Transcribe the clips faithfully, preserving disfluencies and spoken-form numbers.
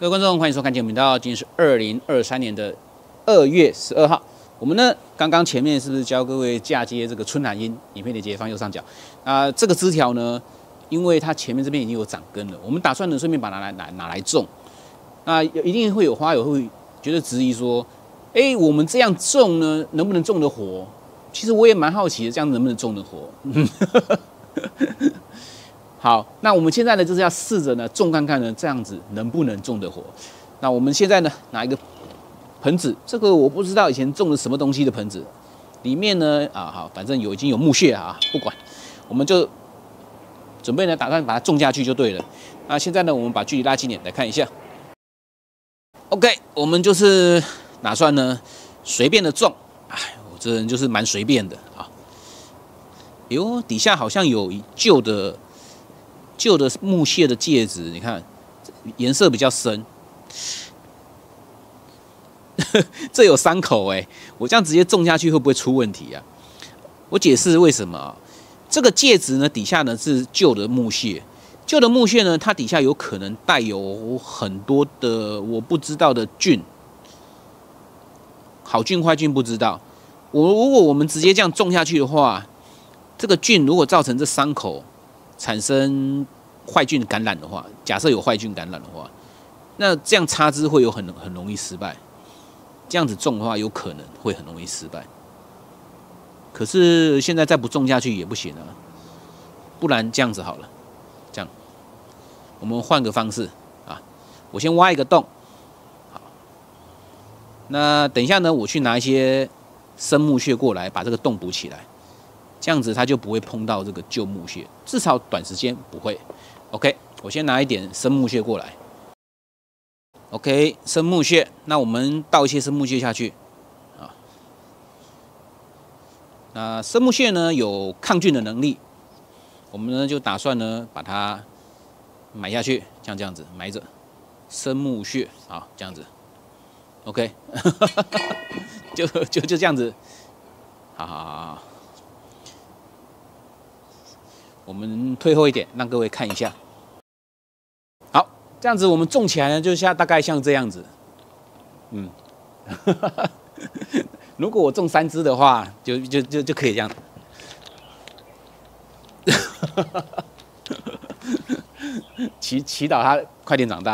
各位观众，欢迎收看节目频道。今天是二零二三年的二月十二号。我们呢，刚刚前面是不是教各位嫁接这个春兰樱？影片的截放右上角。啊、呃，这个枝条呢，因为它前面这边已经有长根了，我们打算呢顺便把它拿来拿来种。那一定会有花友会觉得质疑说，哎、欸，我们这样种呢，能不能种得活？其实我也蛮好奇的，这样能不能种得活？好，那我们现在呢，就是要试着呢种看看呢，这样子能不能种得活？那我们现在呢，拿一个盆子，这个我不知道以前种的什么东西的盆子，里面呢啊好，反正有已经有木屑啊，不管，我们就准备呢打算把它种下去就对了。那现在呢，我们把距离拉近点来看一下。OK， 我们就是打算呢随便的种，哎，我这人就是蛮随便的啊。哟，底下好像有旧的。旧的木屑的介质，你看颜色比较深，这有伤口哎、欸！我这样直接种下去会不会出问题啊？我解释为什么啊？这个介质呢，底下呢是旧的木屑，旧的木屑呢，它底下有可能带有很多的我不知道的菌，好菌坏菌不知道。我如果我们直接这样种下去的话，这个菌如果造成这伤口。产生坏菌感染的话，假设有坏菌感染的话，那这样插枝会有很很容易失败。这样子种的话，有可能会很容易失败。可是现在再不种下去也不行啊，不然这样子好了，这样我们换个方式啊，我先挖一个洞，好，那等一下呢，我去拿一些生木屑过来，把这个洞补起来。这样子它就不会碰到这个旧木屑，至少短时间不会。OK， 我先拿一点生木屑过来。OK， 生木屑，那我们倒一些生木屑下去啊。那生木屑呢有抗菌的能力，我们呢就打算呢把它埋下去，像这样子埋着生木屑，好，这样子。OK， 就就就这样子，好好好好。我们退后一点，让各位看一下。好，这样子我们种起来呢，就像大概像这样子。嗯，如果我种三枝的话，就就就就可以这样。祈祈祷它快点长大。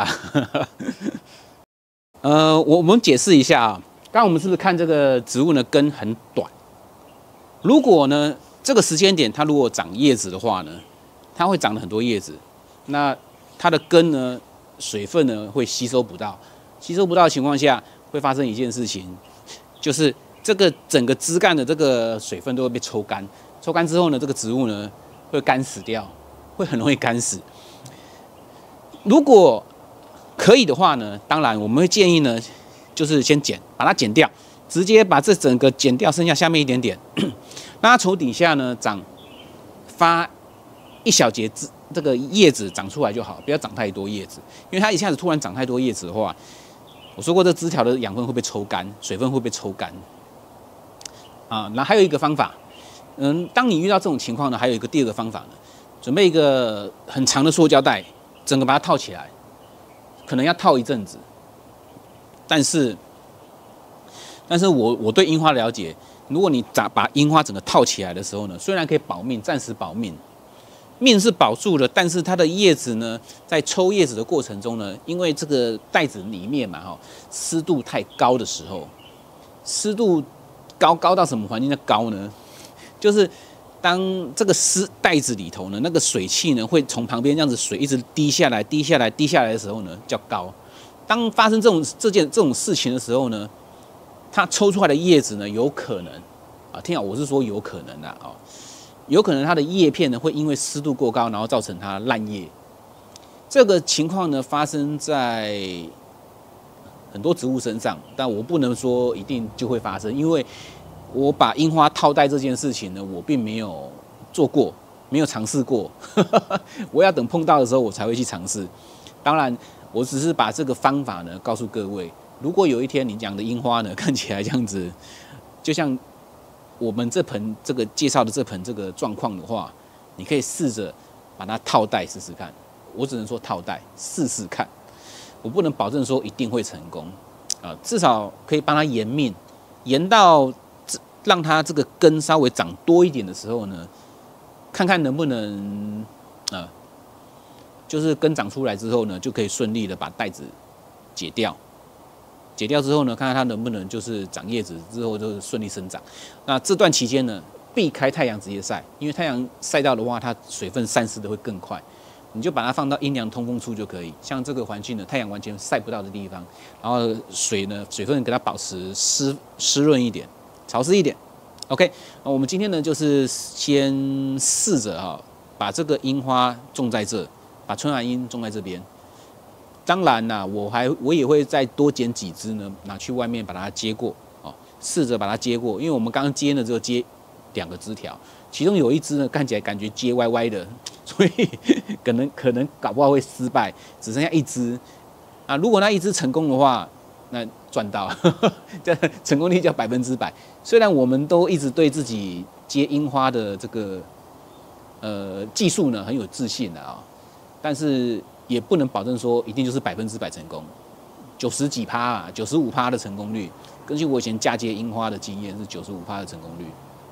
呃，我我们解释一下啊，刚刚我们是不是看这个植物呢根很短？如果呢？这个时间点，它如果长叶子的话呢，它会长了很多叶子，那它的根呢，水分呢会吸收不到，吸收不到的情况下，会发生一件事情，就是这个整个枝干的这个水分都会被抽干，抽干之后呢，这个植物呢会干死掉，会很容易干死。如果可以的话呢，当然我们会建议呢，就是先剪，把它剪掉，直接把这整个剪掉，剩下下面一点点。那它从底下呢长发一小节枝，这个叶子长出来就好，不要长太多叶子，因为它一下子突然长太多叶子的话，我说过这枝条的养分会被抽干，水分会被抽干。啊，那还有一个方法，嗯，当你遇到这种情况呢，还有一个第二个方法呢，准备一个很长的塑胶袋，整个把它套起来，可能要套一阵子，但是，但是我我对樱花了解。如果你把樱花整个套起来的时候呢，虽然可以保命，暂时保命，命是保住了，但是它的叶子呢，在抽叶子的过程中呢，因为这个袋子里面嘛，哈，湿度太高的时候，湿度高高到什么环境的高呢？就是当这个湿袋子里头呢，那个水汽呢，会从旁边这样子水一直滴下来、滴下来、滴下来的时候呢，叫高。当发生这种这件这种事情的时候呢，它抽出来的叶子呢，有可能啊，听好，我是说有可能的啊，有可能它的叶片呢会因为湿度过高，然后造成它烂叶。这个情况呢发生在很多植物身上，但我不能说一定就会发生，因为我把樱花套袋这件事情呢，我并没有做过，没有尝试过，我要等碰到的时候我才会去尝试。当然，我只是把这个方法呢告诉各位。如果有一天你养的樱花呢看起来这样子，就像我们这盆这个介绍的这盆这个状况的话，你可以试着把它套袋试试看。我只能说套袋试试看。 我不能保证说一定会成功啊，至少可以帮它延命，延到让它这个根稍微长多一点的时候呢，看看能不能呃，就是根长出来之后呢，就可以顺利的把带子解掉。解掉之后呢，看看它能不能就是长叶子之后就是顺利生长。那这段期间呢，避开太阳直接晒，因为太阳晒到的话，它水分散失的会更快。你就把它放到阴凉通风处就可以。像这个环境呢，太阳完全晒不到的地方，然后水呢，水分给它保持湿湿润一点，潮湿一点。OK， 那我们今天呢，就是先试着哈，把这个樱花种在这，把春兰樱种在这边。当然啦，我还我也会再多捡几支呢，拿去外面把它接过哦，试着把它接过，因为我们刚刚接呢只有接两个枝条，其中有一支呢看起来感觉接歪歪的，所以可能可能搞不好会失败，只剩下一支啊。如果那一支成功的话，那赚到，这成功率叫百分之百。虽然我们都一直对自己接樱花的这个呃技术呢很有自信的啊，但是也不能保证说一定就是百分之百成功，九十几趴啊，九十五趴的成功率。根据我以前嫁接樱花的经验是九十五趴的成功率，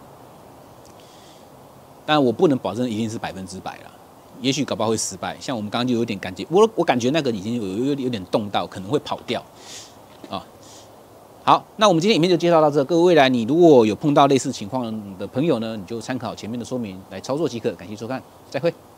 但我不能保证一定是百分之百啦，也许搞不好会失败。像我们刚刚就有点感觉，我我感觉那个已经有有有点动到，可能会跑掉啊。好，那我们今天影片就介绍到这。各位未来你如果有碰到类似情况的朋友呢，你就参考前面的说明来操作即可。感谢收看，再会。